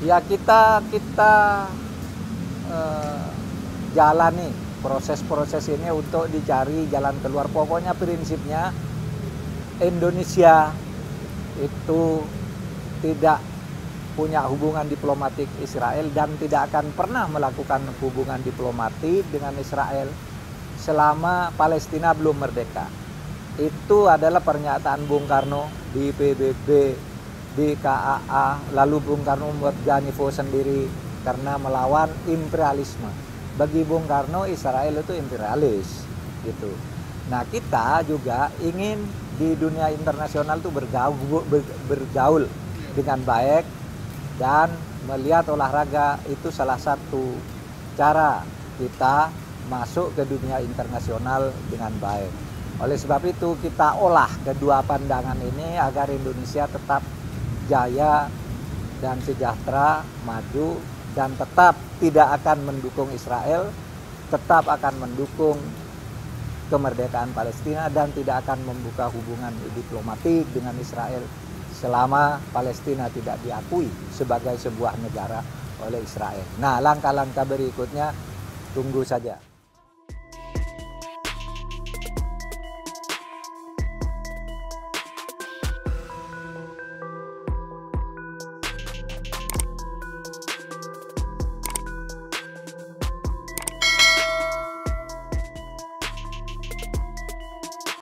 Ya kita jalani proses-proses ini untuk dicari jalan keluar. Pokoknya prinsipnya Indonesia itu tidak punya hubungan diplomatik Israel dan tidak akan pernah melakukan hubungan diplomatik dengan Israel selama Palestina belum merdeka. Itu adalah pernyataan Bung Karno di PBB, di KAA, lalu Bung Karno membuat Janivo sendiri karena melawan imperialisme. Bagi Bung Karno Israel itu imperialis gitu. Nah, kita juga ingin di dunia internasional itu bergaul dengan baik dan melihat olahraga itu salah satu cara kita masuk ke dunia internasional dengan baik. Oleh sebab itu kita olah kedua pandangan ini agar Indonesia tetap jaya dan sejahtera, maju, dan tetap tidak akan mendukung Israel, tetap akan mendukung kemerdekaan Palestina dan tidak akan membuka hubungan diplomatik dengan Israel selama Palestina tidak diakui sebagai sebuah negara oleh Israel. Nah, langkah-langkah berikutnya tunggu saja.